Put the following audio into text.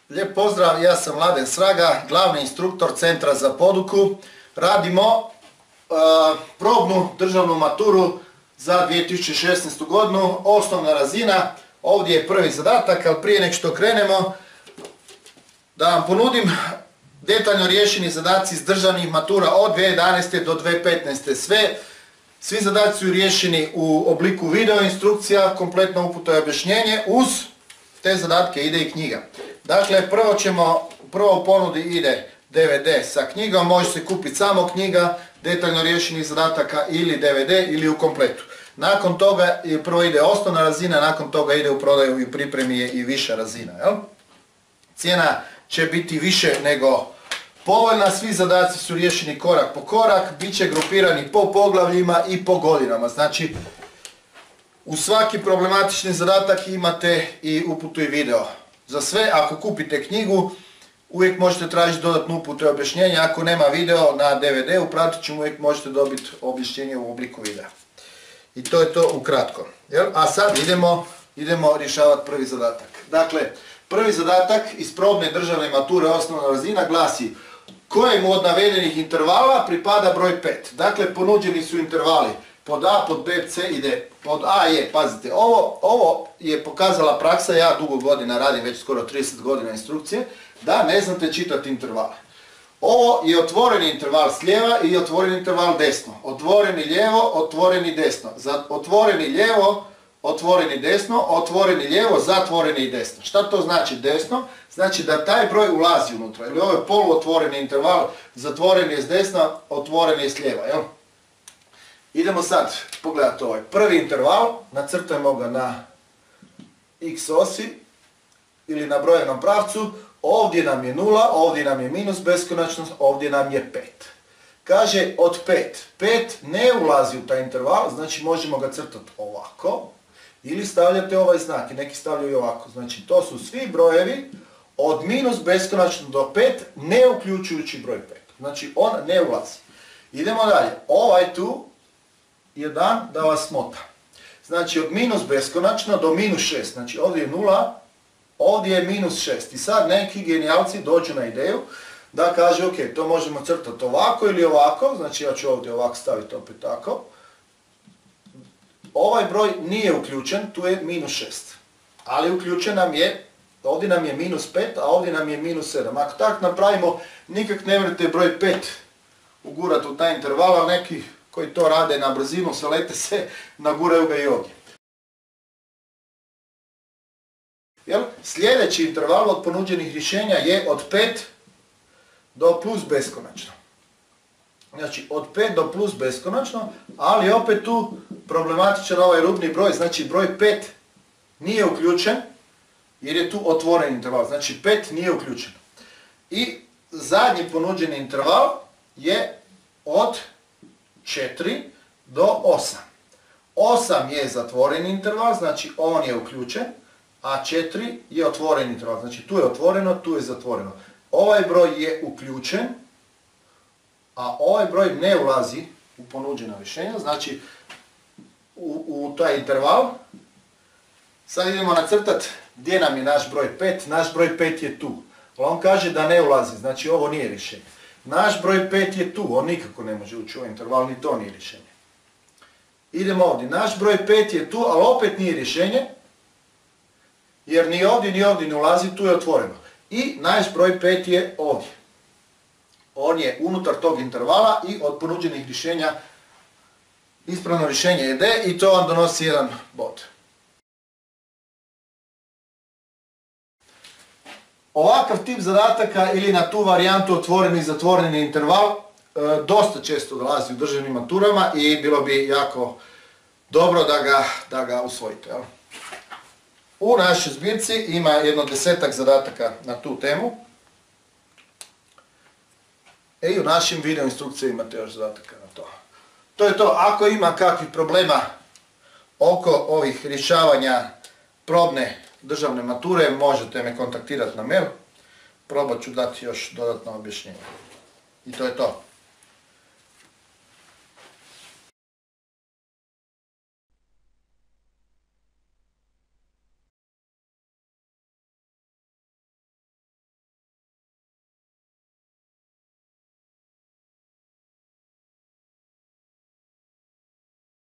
Lijep pozdrav, ja sam Mladen Sraga, glavni instruktor Centra za poduku. Radimo probnu državnu maturu za 2016. godinu, osnovna razina. Ovdje je prvi zadatak, ali prije nego što krenemo, da vam ponudim detaljno riješeni zadaci iz državnih matura od 2011. do 2015. Svi zadaci su riješeni u obliku video instrukcija, kompletno uputo i objašnjenje, uz te zadatke ide i knjiga. Dakle, prvo u ponudi ide DVD sa knjigom, može se kupiti samo knjiga, detaljno riješenih zadataka ili DVD ili u kompletu. Nakon toga prvo ide osnovna razina, nakon toga ide u prodaju i pripremi je i viša razina. Cijena će biti više nego povoljna, svi zadaci su riješeni korak po korak, bit će grupirani po poglavljima i po godinama. Znači, u svaki problematični zadatak imate i uputu i video. Za sve, ako kupite knjigu, uvijek možete tražiti dodatnu uputu i objašnjenje. Ako nema video na DVD-u, pratićem, uvijek možete dobiti objašnjenje u obliku videa. I to je to ukratko. A sad idemo rješavati prvi zadatak. Dakle, prvi zadatak iz probne državne mature osnovna razina glasi: kojemu od navedenih intervala pripada broj 5. Dakle, ponuđeni su intervali pod A, pod B, C i D. Pod A je, pazite, ovo je pokazala praksa, ja dugo godina radim, već skoro 30 godina instrukcije, da ne znate čitati intervale. Ovo je otvoreni interval s lijeva i otvoreni interval desno. Otvoreni lijevo, otvoreni desno. Za otvoreni lijevo, otvoreni desno, otvoreni lijevo, zatvoreni i desno. Šta to znači desno? Znači da taj broj ulazi unutra. Ili ovo je poluotvoreni interval, zatvoreni je s desna, otvoreni je s lijeva. Idemo sad pogledati ovaj prvi interval, nacrtajmo ga na x osi ili na brojevnom pravcu. Ovdje nam je 0, ovdje nam je minus beskonačnost, ovdje nam je 5. Kaže od 5. 5 ne ulazi u taj interval, znači možemo ga crtati ovako ili stavljate ovaj znak i neki stavljaju ovako. Znači to su svi brojevi od minus beskonačno do 5, ne uključujući broj 5. Znači on ne ulazi. Idemo dalje. Ovaj tu je dan da vas smota. Znači od minus beskonačno do minus 6. Znači ovdje je 0, ovdje je minus 6. I sad neki genijalci dođu na ideju da kaže ok, to možemo crtati ovako ili ovako. Znači ja ću ovdje ovako staviti opet tako. Ovaj broj nije uključen, tu je minus 6. Ali uključen nam je, ovdje nam je minus 5, a ovdje nam je minus 7. Ako tako napravimo, nikak ne možete broj 5 ugurati u taj interval, ali neki koji to rade na brzinu, salete se, naguraju ga i ovdje. Sljedeći interval od ponuđenih rješenja je od 5 do plus beskonačno. Znači od 5 do plus beskonačno, ali opet tu problematičan ovaj rubni broj, znači broj 5 nije uključen jer je tu otvoren interval, znači 5 nije uključen. I zadnji ponuđeni interval je od 4 do 8. 8 je zatvoreni interval, znači on je uključen, a 4 je otvoreni interval. Znači tu je otvoreno, tu je zatvoreno. Ovaj broj je uključen, a ovaj broj ne ulazi u ponuđena rješenja, znači u taj interval. Sad idemo nacrtati gdje nam je naš broj 5. Naš broj 5 je tu. On kaže da ne ulazi, znači ovo nije rješenje. Naš broj 5 je tu, on nikako ne može ući u ovaj interval, ni to nije rješenje. Idemo ovdje, naš broj 5 je tu, ali opet nije rješenje, jer ni ovdje ne ulazi, tu je otvoreno. I naš broj 5 je ovdje. On je unutar tog intervala i od ponuđenih rješenja ispravno rješenje je D i to vam donosi 1 bod. Ovakav tip zadataka ili na tu varijantu otvoreni i zatvoreni interval dosta često dolazi u državnim maturama i bilo bi jako dobro da ga usvojite. U našoj zbirci ima jedno 10-ak zadataka na tu temu. I u našim video instrukcijama imate još zadataka na to. To je to. Ako ima kakvih problema oko ovih rješavanja probne državne mature, možete me kontaktirati na mail. Probat ću dati još dodatno objašnjenje. I to je to.